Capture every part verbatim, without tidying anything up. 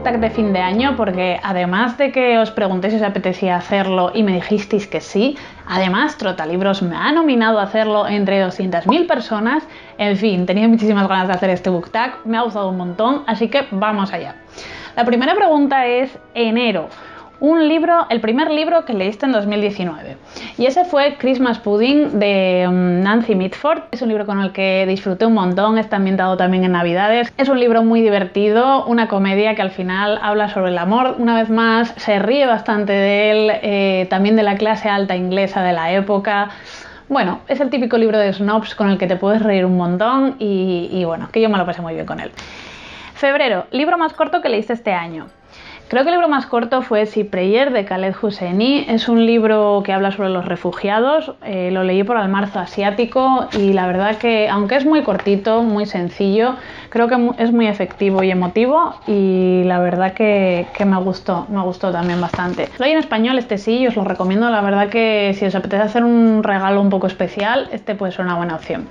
book tag de fin de año porque además de que os pregunté si os apetecía hacerlo y me dijisteis que sí, además Trotalibros me ha nominado a hacerlo entre doscientas mil personas. En fin, tenía muchísimas ganas de hacer este book tag, me ha gustado un montón, así que vamos allá. La primera pregunta es enero. Un libro, el primer libro que leíste en dos mil diecinueve. Y ese fue Christmas Pudding de um, Nancy Mitford. Es un libro con el que disfruté un montón, está ambientado también en Navidades. Es un libro muy divertido, una comedia que al final habla sobre el amor. Una vez más, se ríe bastante de él, eh, también de la clase alta inglesa de la época. Bueno, es el típico libro de snobs con el que te puedes reír un montón y, y bueno, que yo me lo pasé muy bien con él. Febrero, libro más corto que leíste este año. Creo que el libro más corto fue Si Prayer de Khaled Hosseini. Es un libro que habla sobre los refugiados. Eh, lo leí por Almarzo Asiático y la verdad que, aunque es muy cortito, muy sencillo, creo que es muy efectivo y emotivo y la verdad que, que me gustó, me gustó también bastante. Lo hay en español, este sí, y os lo recomiendo. La verdad que si os apetece hacer un regalo un poco especial, este puede ser una buena opción.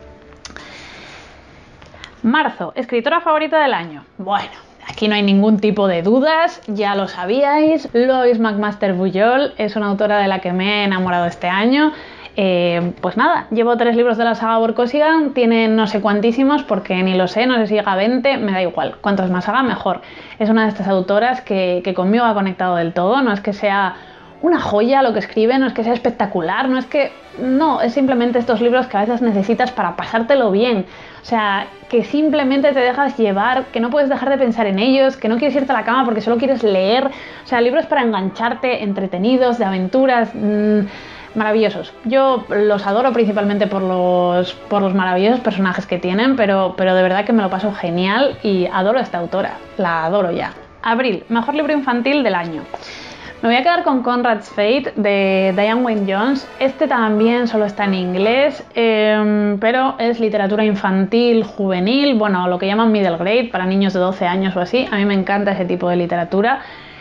Marzo, escritora favorita del año. Bueno, aquí no hay ningún tipo de dudas, ya lo sabíais. Lois McMaster Bujold es una autora de la que me he enamorado este año. Eh, pues nada, llevo tres libros de la saga Vorkosigan, tiene no sé cuantísimos porque ni lo sé, no sé si llega a veinte, me da igual, cuantos más haga mejor. Es una de estas autoras que, que conmigo ha conectado del todo, no es que sea una joya lo que escribe, no es que sea espectacular, no es que... no, es simplemente estos libros que a veces necesitas para pasártelo bien. O sea, que simplemente te dejas llevar, que no puedes dejar de pensar en ellos, que no quieres irte a la cama porque solo quieres leer. O sea, libros para engancharte, entretenidos, de aventuras, mmm, maravillosos. Yo los adoro principalmente por los, por los maravillosos personajes que tienen, pero, pero de verdad que me lo paso genial y adoro a esta autora, la adoro ya. Abril, mejor libro infantil del año. Me voy a quedar con Conrad's Fate de Diane Wynne Jones. Este también solo está en inglés, eh, pero es literatura infantil, juvenil, bueno, lo que llaman middle grade, para niños de doce años o así. A mí me encanta ese tipo de literatura.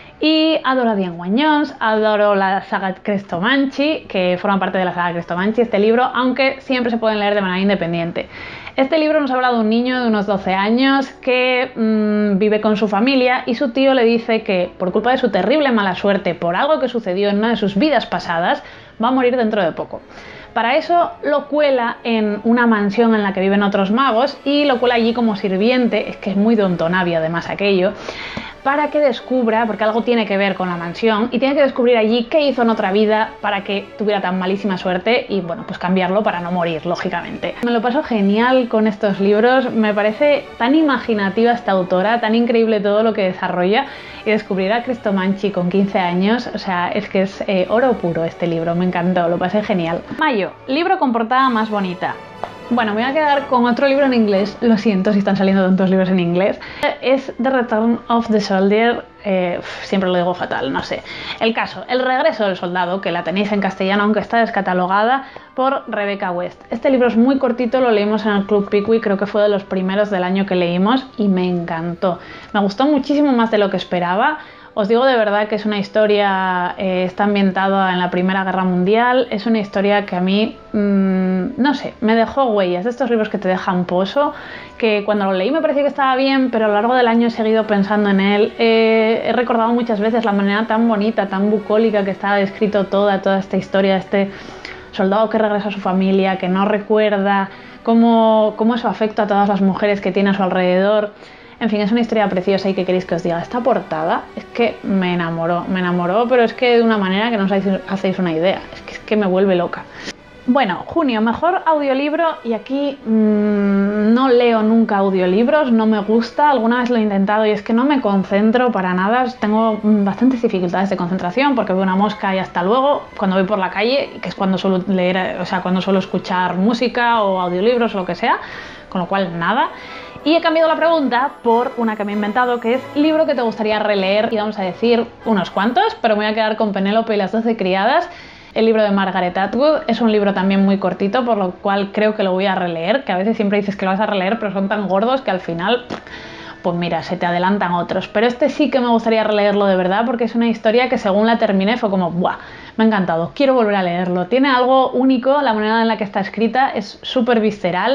Y adoro a Diane Wynne Jones, adoro la saga Crestomanchi, que forma parte de la saga Crestomanchi, este libro, aunque siempre se pueden leer de manera independiente. Este libro nos habla de un niño de unos doce años que mmm, vive con su familia y su tío le dice que por culpa de su terrible mala suerte, por algo que sucedió en una de sus vidas pasadas, va a morir dentro de poco. Para eso lo cuela en una mansión en la que viven otros magos y lo cuela allí como sirviente, es que es muy Downton Abbey además aquello, para que descubra, porque algo tiene que ver con la mansión, y tiene que descubrir allí qué hizo en otra vida para que tuviera tan malísima suerte y, bueno, pues cambiarlo para no morir, lógicamente. Me lo paso genial con estos libros, me parece tan imaginativa esta autora, tan increíble todo lo que desarrolla, y descubrir a Crestomanchi con quince años, o sea, es que es eh, oro puro este libro, me encantó, lo pasé genial. Mayo, libro con portada más bonita. Bueno, me voy a quedar con otro libro en inglés, lo siento si están saliendo tantos libros en inglés. Es The Return of the Soldier, eh, siempre lo digo fatal, no sé. El caso, El regreso del soldado, que la tenéis en castellano aunque está descatalogada, por Rebecca West. Este libro es muy cortito, lo leímos en el Club Pickwick, creo que fue de los primeros del año que leímos y me encantó. Me gustó muchísimo más de lo que esperaba. Os digo de verdad que es una historia, eh, está ambientada en la Primera Guerra Mundial, es una historia que a mí, mmm, no sé, me dejó huellas, de estos libros que te dejan pozo, que cuando lo leí me parecía que estaba bien, pero a lo largo del año he seguido pensando en él, eh, he recordado muchas veces la manera tan bonita, tan bucólica que estaba descrito toda, toda esta historia, este soldado que regresa a su familia, que no recuerda, cómo, cómo eso afecta a todas las mujeres que tiene a su alrededor. En fin, es una historia preciosa y ¿qué queréis que os diga? Esta portada es que me enamoró, me enamoró, pero es que de una manera que no os hacéis una idea, es que, es que me vuelve loca. Bueno, junio, mejor audiolibro, y aquí mmm, no leo nunca audiolibros, no me gusta, alguna vez lo he intentado y es que no me concentro para nada, tengo bastantes dificultades de concentración porque veo una mosca y hasta luego cuando voy por la calle, que es cuando suelo leer, o sea, cuando suelo escuchar música o audiolibros o lo que sea, con lo cual nada. Y he cambiado la pregunta por una que me he inventado, que es libro que te gustaría releer, y vamos a decir unos cuantos, pero me voy a quedar con Penélope y las doce criadas. El libro de Margaret Atwood es un libro también muy cortito, por lo cual creo que lo voy a releer, que a veces siempre dices que lo vas a releer, pero son tan gordos que al final, pues mira, se te adelantan otros. Pero este sí que me gustaría releerlo de verdad, porque es una historia que según la terminé fue como, ¡buah! Me ha encantado, quiero volver a leerlo. Tiene algo único, la manera en la que está escrita es súper visceral.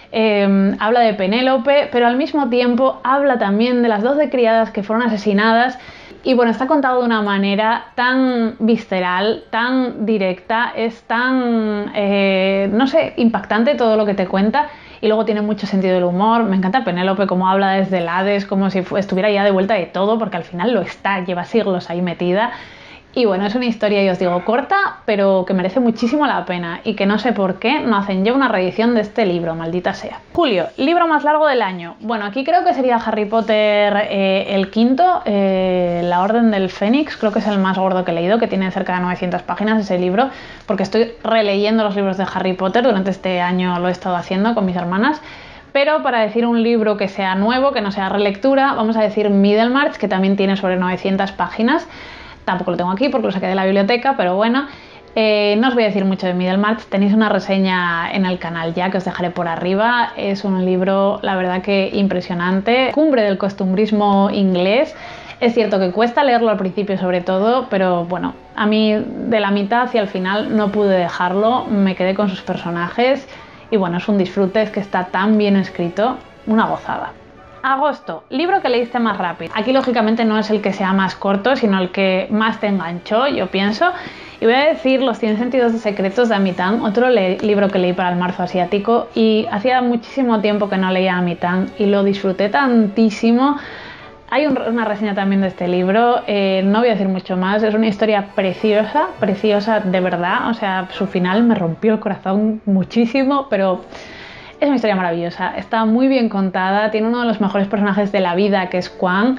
eh, habla de Penélope, pero al mismo tiempo habla también de las doce criadas que fueron asesinadas. Y bueno, está contado de una manera tan visceral, tan directa, es tan, eh, no sé, impactante todo lo que te cuenta. Y luego tiene mucho sentido del humor. Me encanta Penélope, cómo habla desde el Hades, como si estuviera ya de vuelta de todo, porque al final lo está, lleva siglos ahí metida. Y bueno, es una historia, ya os digo, corta, pero que merece muchísimo la pena y que no sé por qué no hacen ya una reedición de este libro, maldita sea. Julio, libro más largo del año. Bueno, aquí creo que sería Harry Potter eh, el quinto, eh, La Orden del Fénix, creo que es el más gordo que he leído, que tiene cerca de novecientas páginas ese libro, porque estoy releyendo los libros de Harry Potter, durante este año lo he estado haciendo con mis hermanas. Pero para decir un libro que sea nuevo, que no sea relectura, vamos a decir Middlemarch, que también tiene sobre novecientas páginas. Tampoco lo tengo aquí porque lo saqué de la biblioteca, pero bueno, eh, no os voy a decir mucho de Middlemarch. Tenéis una reseña en el canal ya, que os dejaré por arriba. Es un libro, la verdad que impresionante, cumbre del costumbrismo inglés. Es cierto que cuesta leerlo al principio sobre todo, pero bueno, a mí de la mitad hacia el final no pude dejarlo, me quedé con sus personajes y bueno, es un disfrute, es que está tan bien escrito, una gozada. Agosto, libro que leíste más rápido. Aquí lógicamente no es el que sea más corto, sino el que más te enganchó, yo pienso. Y voy a decir Los cien sentidos secretos de Amy Tan, otro libro que leí para el marzo asiático y hacía muchísimo tiempo que no leía Amy Tan y lo disfruté tantísimo. Hay un, una reseña también de este libro, eh, no voy a decir mucho más, es una historia preciosa, preciosa de verdad, o sea, su final me rompió el corazón muchísimo, pero es una historia maravillosa, está muy bien contada, tiene uno de los mejores personajes de la vida, que es Kwang,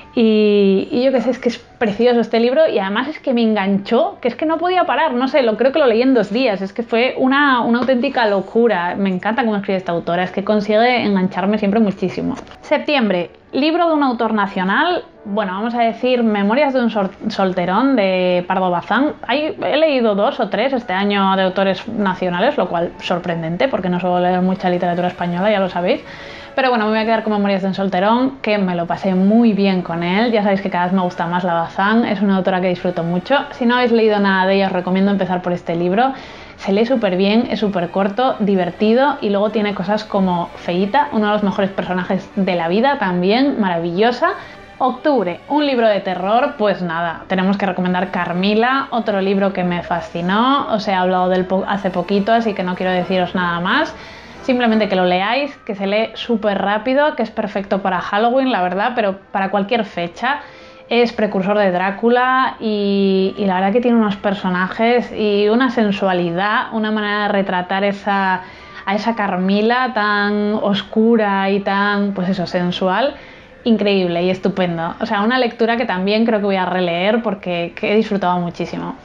y, y yo qué sé, es que es precioso este libro y además es que me enganchó, que es que no podía parar, no sé, lo creo que lo leí en dos días, es que fue una, una auténtica locura. Me encanta cómo escribe esta autora, es que consigue engancharme siempre muchísimo. Septiembre, libro de un autor nacional, bueno, vamos a decir Memorias de un solterón de Pardo Bazán. Hay, he leído dos o tres este año de autores nacionales, lo cual sorprendente porque no suelo leer mucha literatura española, ya lo sabéis. Pero bueno, me voy a quedar con Memorias de un solterón, que me lo pasé muy bien con él. Ya sabéis que cada vez me gusta más la Bazán, es una autora que disfruto mucho. Si no habéis leído nada de ella, os recomiendo empezar por este libro. Se lee súper bien, es súper corto, divertido y luego tiene cosas como Feita, uno de los mejores personajes de la vida también, maravillosa. Octubre, un libro de terror, pues nada, tenemos que recomendar Carmila, otro libro que me fascinó, os he hablado del po- hace poquito, así que no quiero deciros nada más. Simplemente que lo leáis, que se lee súper rápido, que es perfecto para Halloween, la verdad, pero para cualquier fecha. Es precursor de Drácula y, y la verdad que tiene unos personajes y una sensualidad, una manera de retratar esa, a esa Carmila tan oscura y tan, pues eso, sensual, increíble y estupendo. O sea, una lectura que también creo que voy a releer porque que he disfrutado muchísimo.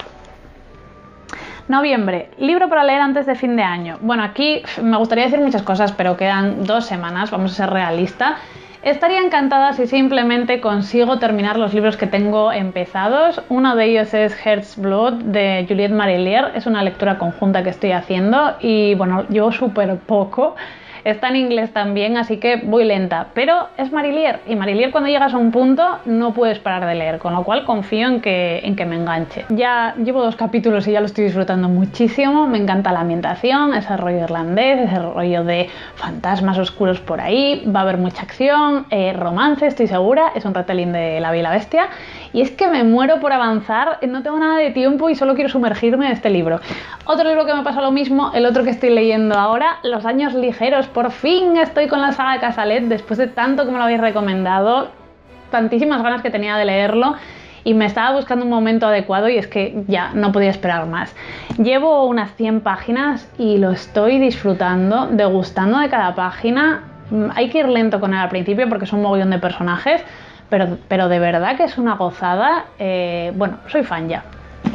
Noviembre, libro para leer antes de fin de año. Bueno, aquí me gustaría decir muchas cosas, pero quedan dos semanas, vamos a ser realistas. Estaría encantada si simplemente consigo terminar los libros que tengo empezados. Uno de ellos es Heart's Blood de Juliette Marillier, es una lectura conjunta que estoy haciendo y bueno, llevo súper poco. Está en inglés también, así que voy lenta, pero es Marillier y Marillier cuando llegas a un punto no puedes parar de leer, con lo cual confío en que, en que me enganche. Ya llevo dos capítulos y ya lo estoy disfrutando muchísimo, me encanta la ambientación, ese rollo irlandés, ese rollo de fantasmas oscuros por ahí, va a haber mucha acción, eh, romance, estoy segura, es un retelling de La Bella y la Bestia y es que me muero por avanzar, no tengo nada de tiempo y solo quiero sumergirme en este libro. Otro libro que me pasa lo mismo, el otro que estoy leyendo ahora, Los años ligeros. Por fin estoy con la saga de Casalet, después de tanto que me lo habéis recomendado, tantísimas ganas que tenía de leerlo y me estaba buscando un momento adecuado y es que ya no podía esperar más. Llevo unas cien páginas y lo estoy disfrutando, degustando de cada página. Hay que ir lento con él al principio porque es un mogollón de personajes, pero, pero de verdad que es una gozada. Eh, bueno, soy fan ya.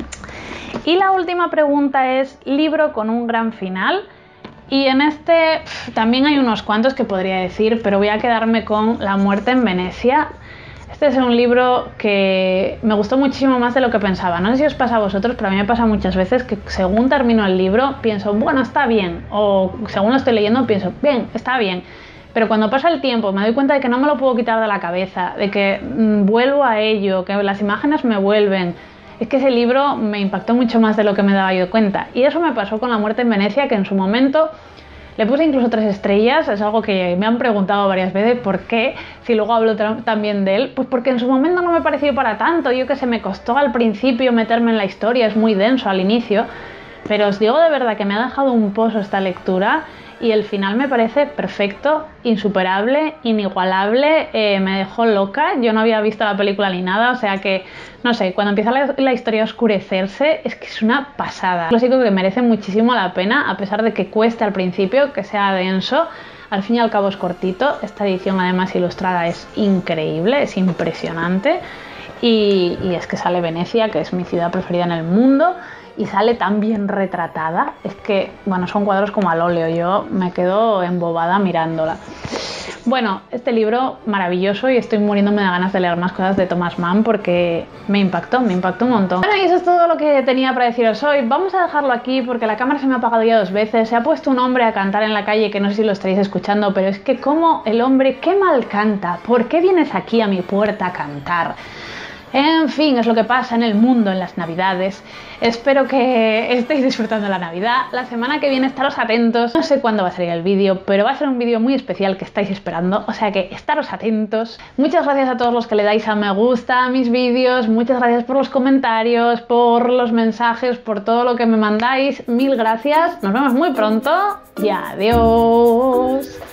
Y la última pregunta es, libro con un gran final. Y en este pff, también hay unos cuantos que podría decir, pero voy a quedarme con La muerte en Venecia. Este es un libro que me gustó muchísimo más de lo que pensaba. No sé si os pasa a vosotros, pero a mí me pasa muchas veces que según termino el libro pienso, bueno, está bien. O según lo estoy leyendo pienso, bien, está bien. Pero cuando pasa el tiempo me doy cuenta de que no me lo puedo quitar de la cabeza, de que mmm, vuelvo a ello, que las imágenes me vuelven. Es que ese libro me impactó mucho más de lo que me daba yo cuenta. Y eso me pasó con La muerte en Venecia, que en su momento Le puse incluso tres estrellas, es algo que me han preguntado varias veces por qué, si luego hablo también de él, pues porque en su momento no me pareció para tanto, yo que sé, me costó al principio meterme en la historia, es muy denso al inicio, pero os digo de verdad que me ha dejado un pozo esta lectura y el final me parece perfecto, insuperable, inigualable, eh, me dejó loca, yo no había visto la película ni nada, o sea que, no sé, cuando empieza la, la historia a oscurecerse es que es una pasada. Lo clásico que merece muchísimo la pena, a pesar de que cueste al principio, que sea denso, al fin y al cabo es cortito, esta edición además ilustrada es increíble, es impresionante y, y es que sale Venecia, que es mi ciudad preferida en el mundo, y sale tan bien retratada, es que, bueno, son cuadros como al óleo, yo me quedo embobada mirándola. Bueno, este libro maravilloso y estoy muriéndome de ganas de leer más cosas de Thomas Mann porque me impactó, me impactó un montón. Bueno, y eso es todo lo que tenía para deciros hoy. Vamos a dejarlo aquí porque la cámara se me ha apagado ya dos veces, se ha puesto un hombre a cantar en la calle que no sé si lo estaréis escuchando, pero es que como el hombre, qué mal canta, ¿por qué vienes aquí a mi puerta a cantar? En fin, es lo que pasa en el mundo en las navidades. Espero que estéis disfrutando la Navidad. La semana que viene estaros atentos. No sé cuándo va a salir el vídeo, pero va a ser un vídeo muy especial que estáis esperando. O sea que estaros atentos. Muchas gracias a todos los que le dais a me gusta a mis vídeos. Muchas gracias por los comentarios, por los mensajes, por todo lo que me mandáis. Mil gracias. Nos vemos muy pronto y adiós.